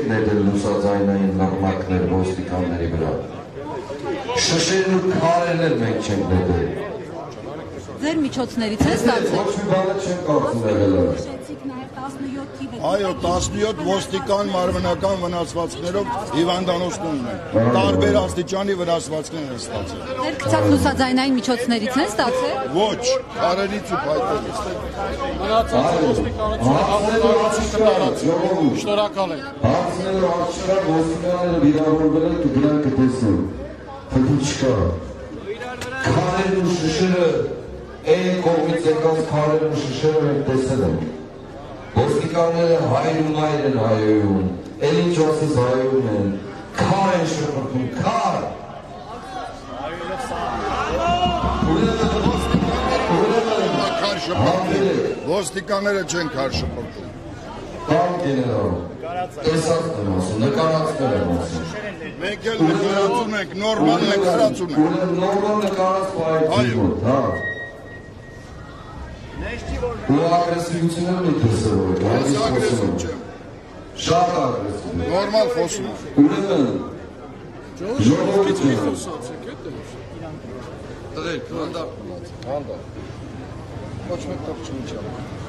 ներդրել լուսաձայնային նռնակներ ոստիկանների վրա։ Շշերն ու քարերն էլ մենք չենք ներդրել։ Ձեր միջոցներից է ստացել։ Ոչ մի բանը չեն կարծում եղել։ Այո, 17 ոստիկան մարմնական վնասվածքներով հիվանդանոցներում են։ Տարբեր աստիճանի վնասվածքներ են ստացել։ Ձեր գցած լուսաձայնային միջոցներից են ստացել։ Ոչ, քարերից ու փայտերից։ Շնորհակալ եմ։ Հարցները աշխարհ ոստիկանները վիրավորվել են դրանք կտեսնեն։ Փոքր չկա։ Քարերն ու շշերը այն կողմից եկած քարերն ու շշերը մենք տեսել ենք։ Ոստիկանները հայր ու մայր են հայոյում, էլ ինչ ասես հայոյում են, քար են շպրտում, քար։ Ոստիկանները չեն քար շպրտում։ Կամ գեներալ, տեսածն եմ ասում, նկարածներ եմ ասում։ Մենք էլ նկարացում ենք, նորմալ նկարացում ենք։ Նորմալ նկարած պայթի մոտ, հա։ Ու ագրեսիվությունն մի տեսրով եք, Ես ագրեսիվ չեմ։ շատ ագրեսիվ։ Նորմալ խոսում եմ։ Ուրեմն, ժողովուրդ է։ Տղեր, հանդա։ Ոչ մեկ տող չմիջավ։